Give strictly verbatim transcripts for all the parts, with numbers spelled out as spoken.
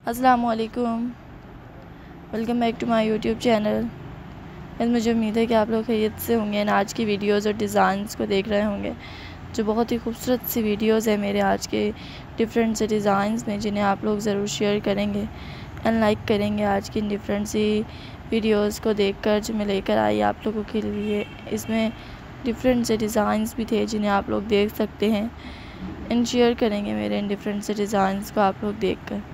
अस्सलामुअलैकुम, welcome back to my YouTube channel. And मुझे उम्मीद है कि आप लोग खैरियत से होंगे एंड आज की वीडियोस और डिज़ाइंस को देख रहे होंगे जो बहुत ही खूबसूरत सी वीडियोस है मेरे आज के डिफरेंट से डिज़ाइंस में, जिन्हें आप लोग ज़रूर शेयर करेंगे एंड लाइक करेंगे। आज की डिफरेंट सी वीडियोस को देखकर जो मैं लेकर आई आप लोगों के लिए, इसमें डिफरेंट से डिज़ाइंस भी थे जिन्हें आप लोग देख सकते हैं एंड शेयर करेंगे मेरे इन डिफरेंट से डिज़ाइंस को आप लोग देखकर।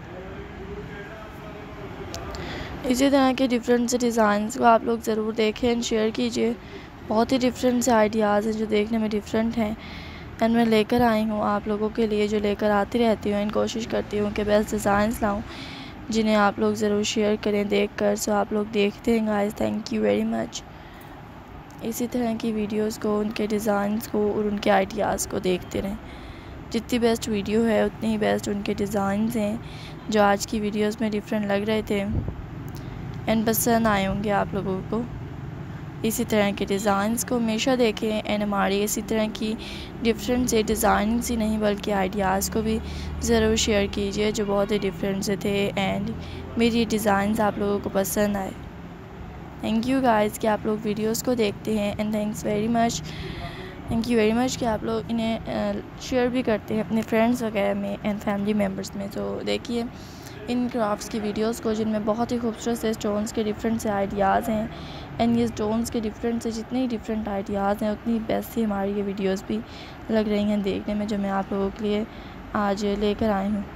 इसी तरह के डिफरेंट से डिज़ाइंस को आप लोग ज़रूर देखें एंड शेयर कीजिए। बहुत ही डिफरेंट से आइडियाज़ हैं जो देखने में डिफरेंट हैं एंड मैं लेकर आई हूँ आप लोगों के लिए, जो लेकर आती रहती हूँ एंड कोशिश करती हूँ कि बेस्ट डिज़ाइंस लाऊँ जिन्हें आप लोग ज़रूर शेयर करें देख कर। सो आप लोग देखते हैं guys, thank you very much. इसी तरह की वीडियोज़ को, उनके डिज़ाइंस को और उनके आइडियाज़ को देखते रहें। जितनी बेस्ट वीडियो है उतनी ही बेस्ट उनके डिज़ाइंस हैं जो आज की वीडियोज़ में डिफरेंट लग रहे थे एंड पसंद आए होंगे आप लोगों को। इसी तरह के डिज़ाइंस को हमेशा देखें एंड हमारी इसी तरह की डिफरेंट से डिज़ाइंस ही नहीं बल्कि आइडियाज़ को भी ज़रूर शेयर कीजिए जो बहुत ही डिफरेंट से थे एंड मेरी डिज़ाइंस आप लोगों को पसंद आए। थैंक यू गाइस कि आप लोग वीडियोस को देखते हैं and thanks very much thank you very much कि आप लोग इन्हें शेयर भी करते हैं अपने फ्रेंड्स वगैरह में एंड फैमिली मेम्बर्स में। तो देखिए इन क्राफ्ट्स की वीडियोस को जिनमें बहुत ही खूबसूरत से स्टोन्स के डिफरेंट से आइडियाज़ हैं एंड ये स्टोन्स के डिफरेंट से जितने ही डिफरेंट आइडियाज़ हैं उतनी बेस्ट ही हमारी ये वीडियोस भी लग रही हैं देखने में, जो मैं आप लोगों के लिए आज लेकर आई हूँ।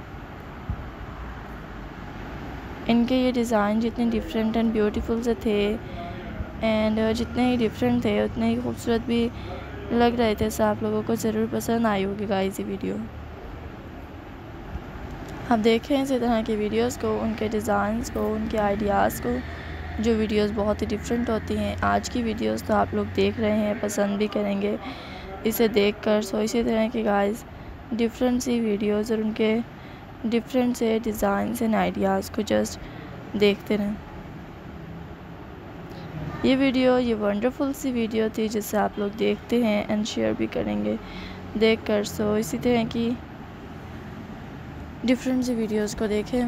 इनके ये डिज़ाइन जितने डिफरेंट एंड ब्यूटीफुल से थे एंड जितने ही डिफरेंट थे उतने ही खूबसूरत भी लग रहे थे। सो आप लोगों को ज़रूर पसंद आई होगी गाइस ये वीडियो। आप देखें इसी तरह की वीडियोस को, उनके डिज़ाइंस को, उनके आइडियाज़ को, जो वीडियोस बहुत ही डिफरेंट होती हैं। आज की वीडियोस तो आप लोग देख रहे हैं, पसंद भी करेंगे इसे देखकर। सो इसी तरह के गाइस डिफरेंट सी वीडियोस और उनके डिफरेंट से डिज़ाइंस एंड आइडियाज़ को जस्ट देखते रहें। ये वीडियो ये वंडरफुल सी वीडियो थी जिसे आप लोग देखते हैं एंड शेयर भी करेंगे देखकर। सो इसी तरह की डिफरेंट सी वीडियोस को देखें।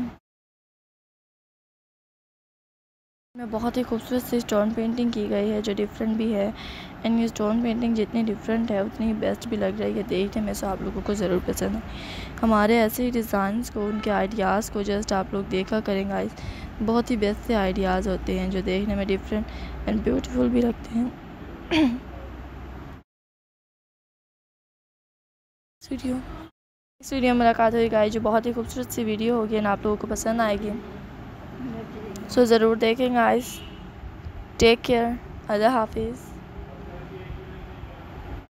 में बहुत ही खूबसूरत सी स्टोन पेंटिंग की गई है जो डिफरेंट भी है एंड ये स्टोन पेंटिंग जितनी डिफरेंट है उतनी ही बेस्ट भी लग रही है देखने में। सो आप लोगों को ज़रूर पसंद है हमारे ऐसे ही डिज़ाइंस को, उनके आइडियाज़ को जस्ट आप लोग देखा करें गाइस। बहुत ही बेस्ट से आइडियाज़ होते हैं जो देखने में डिफरेंट एंड ब्यूटीफुल भी लगते हैं। इस वीडियो इस वीडियो में मुलाकात हुई गाइस जो बहुत ही खूबसूरत सी वीडियो होगी एंड आप लोगों को पसंद आएगी। सो ज़रूर देखें गाइस। टेक केयर, अल्लाह हाफिज़।